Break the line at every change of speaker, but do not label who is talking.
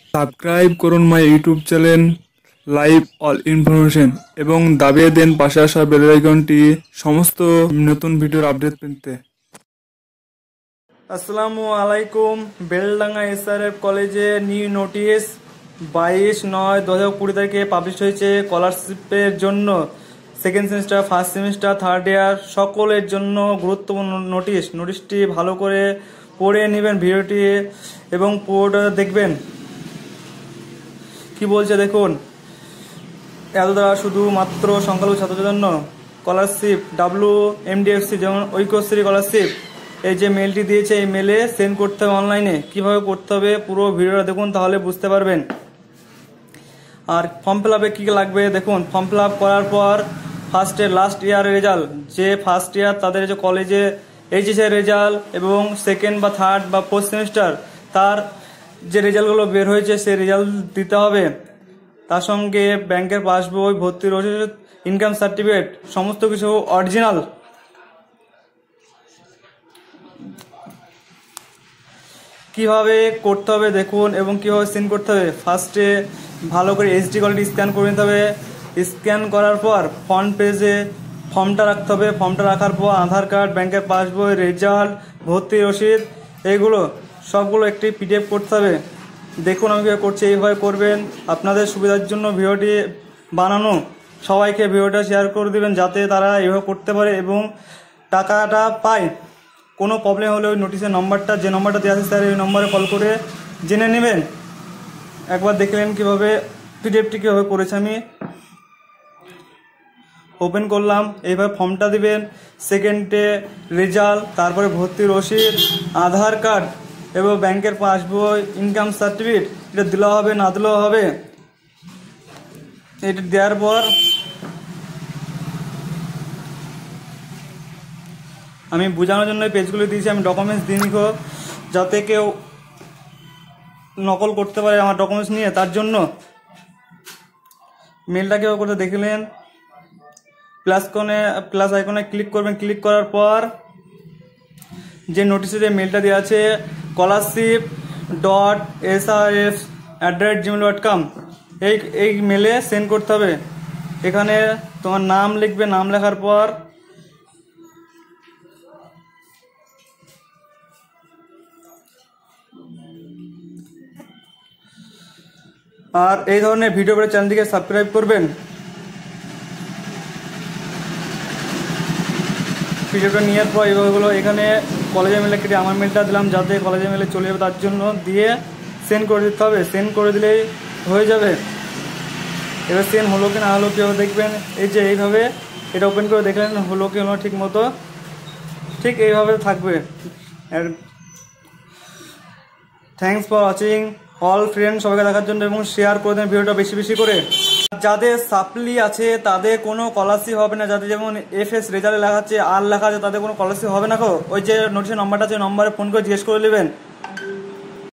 Subscribe করুন my YouTube channel live all information এবং দাবিয়ে দেন পাশে আসা বেল আইকনটি সমস্ত নতুন ভিডিওর আপডেট পেতে।
আসসালামু আলাইকুম। বেলডাঙ্গা এসআরএফ কলেজে নিউ নোটিশ 22/9/2020 তারিখে পাবলিশ হয়েছে। স্কলারশিপের জন্য second semester, first semester, third year সকলের জন্য গুরুত্বপূর্ণ নোটিশটি ভালো করে পড়ে নেবেন ভিডিওটি এবং পুরোটা দেখবেন। কি বলছে দেখুন। এত দ্বারা শুধুমাত্র সংখ্যালঘু ছাত্রদের জন্য স্কলারশিপ WMDFC যেমন ঐক্যশ্রী স্কলারশিপ, এই যে মেলটি দিয়েছে এই মেলে সেন্ড করতে হবে অনলাইনে। কিভাবে করতে হবে পুরো ভিডিওটা দেখুন, তাহলে বুঝতে পারবেন। আর ফর্ম ফিল আপে কী লাগবে দেখুন। ফর্ম ফিল আপ করার পর ফার্স্টের লাস্ট ইয়ারের রেজাল্ট, যে ফার্স্ট ইয়ার তাদের যে কলেজে এইচএস এর রেজাল্ট এবং সেকেন্ড বা থার্ড বা ফোর্থ সেমিস্টার তার যে রেজাল্টগুলো বের হয়েছে সেই রেজাল্ট দিতে হবে। তার সঙ্গে ব্যাংকের পাসবই, ভর্তি রসিদ, ইনকাম সার্টিফিকেট সমস্ত কিছু অরিজিনাল। কিভাবে করতে হবে দেখুন এবং কিভাবে সেন্ড করতে হবে। ফার্স্টে ভালো করে HD কোয়ালিটি স্ক্যান করে নিতে হবে। স্ক্যান করার পর ফ্রন্ট পেজে ফর্মটা রাখতে হবে। ফর্মটা রাখার পর আধার কার্ড, ব্যাংকের পাসবই, রেজাল্ট, ভর্তি রসিদ এগুলো সবগুলো একটি PDF করতে হবে। দেখুন আমি কীভাবে করছি, এইভাবে করবেন। আপনাদের সুবিধার জন্য ভিডিওটি বানানো, সবাইকে ভিডিওটা শেয়ার করে দেবেন যাতে তারা এইভাবে করতে পারে এবং টাকাটা পায়। কোনো প্রবলেম হলে ওই নোটিশের নম্বরটা, যে নম্বরটা দেওয়া আছে স্যার ওই নম্বরে কল করে জেনে নেবেন। একবার দেখলেন কীভাবে PDFটি কীভাবে করেছে। আমি ওপেন করলাম, এইভাবে ফর্মটা দিবেন। সেকেন্ডে রেজাল্ট, তারপরে ভর্তি রসিদ, আধার কার্ড এবং ব্যাংকের পাসবই, ইনকাম সার্টিফিকেট এটা দিলেও হবে, না দিলেও হবে। এটা দেওয়ার পর আমি বোঝানোর জন্য এই পেজগুলো দিয়েছি। আমি ডকুমেন্টস দিয়ে নিব যাতে কেউ নকল করতে পারে আমার ডকুমেন্টস নিয়ে, তার জন্য। মেলটা কেউ করতে দেখলেন, প্লাস আইকনে ক্লিক করবেন। ক্লিক করার পর যে নোটিশে যে মেলটা দেওয়া আছে scholarship.srf@gmail.com এই মেলে সেন্ড করতে হবে। এখানে তোমার নাম লিখবে, নাম লেখার পর আর এই ধরনের ভিডিও পেতে চ্যানেলটিকে সাবস্ক্রাইব করবেন। ভিডিওটা নেওয়ার পর এগুলো এখানে কলেজের মেলে কেটে আমার মেলটা দিলাম যাতে কলেজের মেলে চলে যাবে, তার জন্য দিয়ে সেন্ড করে দিতে হবে। সেন্ড করে দিলেই হয়ে যাবে। এবার সেন্ড হলো কি না হলো কীভাবে দেখবেন, এই যে এইভাবে এটা ওপেন করে দেখলেন হলো কি হলো ঠিক মতো, ঠিক এইভাবে থাকবে। Thanks for watching all friend, সবাইকে দেখার জন্য এবং শেয়ার করে দেন ভিডিওটা বেশি বেশি করে। যাদের সাপ্লি আছে তাদের কোনো স্কলারশিপ হবে না। যাদের যেমন FS রেজাল্টে লেখা আছে আর লেখা আছে তাদের কোনো স্কলারশিপ হবে না। ওই যে নোটিশের নম্বরটা আছে, নম্বরে ফোন করে জিজ্ঞেস করে নেবেন।